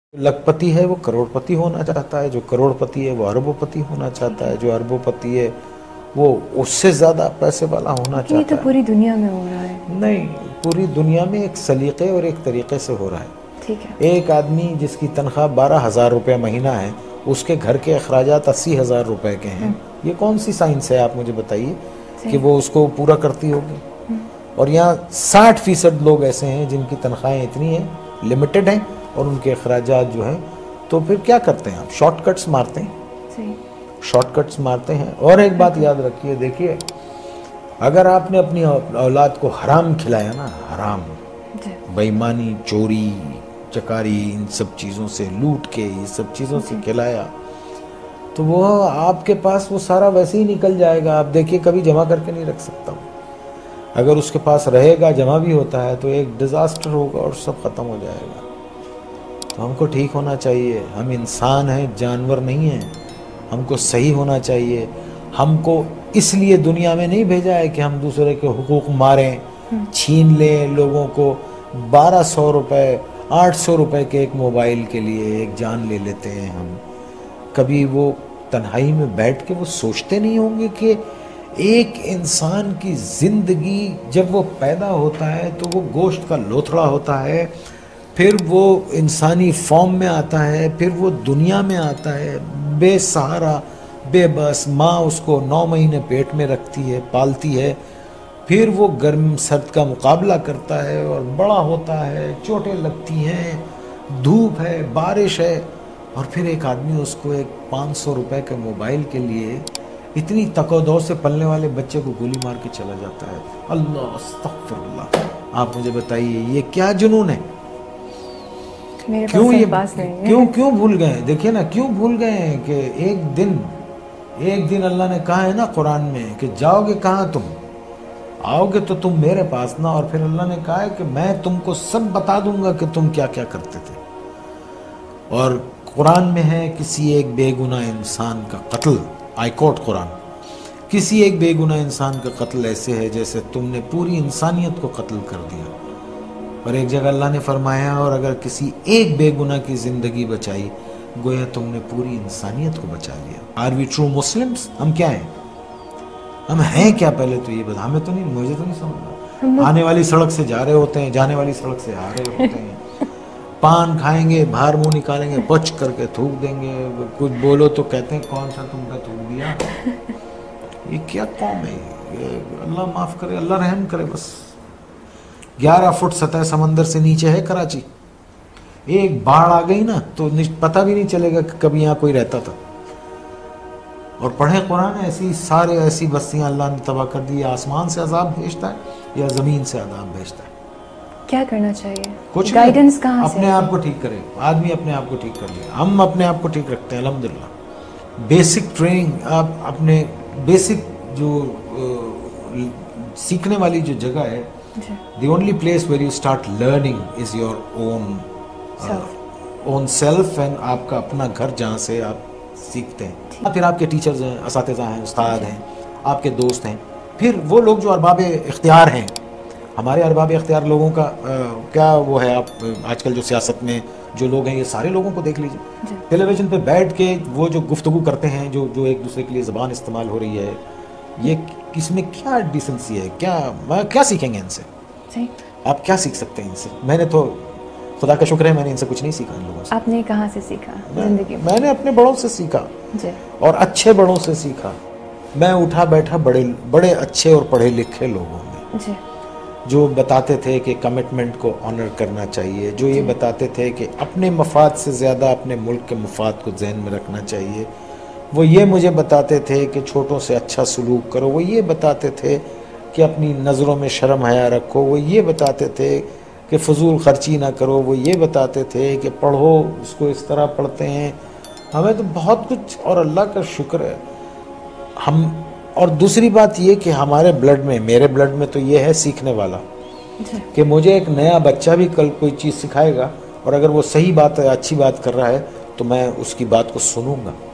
लखपति है वो करोड़पति होना चाहता है, जो करोड़पति है वो अरबोपति होना चाहता है, जो अरबोपति है वो उससे ज्यादा पैसे वाला होना चाहता है। ये तो पूरी दुनिया में हो रहा है। नहीं, पूरी दुनिया में एक सलीके और एक तरीके से हो रहा है। ठीक है। एक आदमी जिसकी तनख्वाह 12,000 रुपये महीना है, उसके घर के अखराजात 80,000 रुपये के हैं। ये कौन सी साइंस है, आप मुझे बताइए कि वो उसको पूरा करती होगी। और यहाँ 60% लोग ऐसे हैं जिनकी तनख्वाहें इतनी हैं, लिमिटेड हैं, और उनके अखराजात जो हैं, तो फिर क्या करते हैं आप? शॉर्टकट्स मारते हैं, शॉर्टकट्स मारते हैं। और एक बात याद रखिए, देखिए अगर आपने अपनी औलाद को हराम खिलाया ना, हराम, बेईमानी, चोरी चकारी, इन सब चीज़ों से, लूट के, ये सब चीज़ों से खिलाया, तो वो आपके पास वो सारा वैसे ही निकल जाएगा। आप देखिए कभी जमा करके नहीं रख सकता हूँ। अगर उसके पास रहेगा, जमा भी होता है, तो एक डिज़ास्टर होगा और सब ख़त्म हो जाएगा। तो हमको ठीक होना चाहिए। हम इंसान हैं, जानवर नहीं हैं। हमको सही होना चाहिए। हमको इसलिए दुनिया में नहीं भेजा है कि हम दूसरे के हुकूक मारें, छीन लें लोगों को। 1200 रुपये, 800 रुपये के एक मोबाइल के लिए एक जान ले लेते हैं हम। कभी वो तन्हाई में बैठ के वो सोचते नहीं होंगे कि एक इंसान की ज़िंदगी जब वो पैदा होता है तो वो गोश्त का लोथड़ा होता है, फिर वो इंसानी फॉर्म में आता है, फिर वो दुनिया में आता है बेसहारा, बेबस। माँ उसको 9 महीने पेट में रखती है, पालती है, फिर वो गर्म सर्द का मुकाबला करता है और बड़ा होता है, चोटें लगती हैं, धूप है, बारिश है, और फिर एक आदमी उसको एक 500 रुपये के मोबाइल के लिए इतनी तकोदो से पलने वाले बच्चे को गोली मार के चला जाता है। अल्लाह अस्तगफिरुल्लाह। आप मुझे बताइए ये क्या जुनून है? क्यों ये क्यों भूल गए? देखिए ना, क्यों भूल गए हैं कि एक दिन अल्लाह ने कहा है ना कुरान में कि जाओगे कहाँ तुम? आओगे तो तुम मेरे पास ना। और फिर अल्लाह ने कहा है कि मैं तुमको सब बता दूंगा कि तुम क्या क्या करते थे। और कुरान में है किसी एक बेगुनाह इंसान का कत्ल, आई कोट कुरान, किसी एक बेगुनाह इंसान का कत्ल ऐसे है जैसे तुमने पूरी इंसानियत को कत्ल कर दिया। और एक जगह अल्लाह ने फरमाया, और अगर किसी एक बेगुनाह की ज़िंदगी बचाई, गोया तुमने पूरी इंसानियत को बचा लिया। Are we true Muslims? हम क्या हैं? हम हैं क्या? पहले तो ये बता। हमें तो नहीं, मुझे तो नहीं समझ। आने वाली सड़क से जा रहे होते हैं, जाने वाली सड़क से आ रहे होते हैं। पान खाएंगे, बाहर मुंह निकालेंगे, पच करके थूक देंगे। कुछ बोलो तो कहते हैं कौन सा तुम पे थूक दिया। ये क्या कौम है ये? अल्लाह माफ़ करे, अल्लाह रहम करे। बस 11 फुट सतह समंदर से नीचे है कराची। एक बाढ़ आ गई ना तो पता भी नहीं चलेगा कि कभी यहाँ कोई रहता था। और पढ़े कुरान, ऐसी बस्तियां अल्लाह ने तबाह कर दी। आसमान से अजाब भेजता है या ज़मीन से अजाब भेजता है? क्या करना चाहिए? कुछ गाइडेंस कहाँ से? अपने आप को ठीक करे आदमी, अपने आप को ठीक कर ले। हम अपने आप को ठीक रखते हैं अल्हम्दुलिल्लाह। बेसिक ट्रेनिंग, आप अपने बेसिक जो सीखने वाली जो जगह है, the only place where you start learning is your own self, and आपका अपना घर जहाँ से आप सीखते हैं। फिर आपके टीचर्स हैं, असातिज़ा हैं, उस्ताद हैं, आपके दोस्त हैं, फिर वो लोग जो अरबाब इख्तियार हैं। हमारे अरबाब इख्तियार लोगों का क्या वो है? आप आजकल जो सियासत में जो लोग हैं, ये सारे लोगों को देख लीजिए। टेलीविज़न पे बैठ के वो जो गुफ्तगू करते हैं, जो एक दूसरे के लिए ज़बान इस्तेमाल हो रही है, ये इसमें क्या डिसेंसी है? क्या सीखेंगे इनसे? आप क्या सीख सकते हैं इनसे? मैंने तो खुदा का शुक्र है मैंने इनसे कुछ नहीं सीखा इन लोगों से। आपने कहाँ से सीखा जिंदगी में? मैंने अपने बड़ों से सीखा जी। और अच्छे बड़ों से सीखा। मैं उठा बैठा बड़े अच्छे और पढ़े लिखे लोगों में जी, जो बताते थे कि कमिटमेंट को ऑनर करना चाहिए, जो ये बताते थे कि अपने मफाद से ज़्यादा अपने मुल्क के मफाद को ज़हन में रखना चाहिए। वो ये मुझे बताते थे कि छोटों से अच्छा सलूक करो। वो ये बताते थे कि अपनी नज़रों में शर्म हया रखो। वो ये बताते थे कि फजूल खर्ची ना करो। वो ये बताते थे कि पढ़ो, उसको इस तरह पढ़ते हैं। हमें तो बहुत कुछ, और अल्लाह का शुक्र है हम। और दूसरी बात ये कि हमारे ब्लड में, मेरे ब्लड में तो ये है सीखने वाला कि मुझे एक नया बच्चा भी कल कोई चीज़ सिखाएगा, और अगर वो सही बात है, अच्छी बात कर रहा है, तो मैं उसकी बात को सुनूंगा।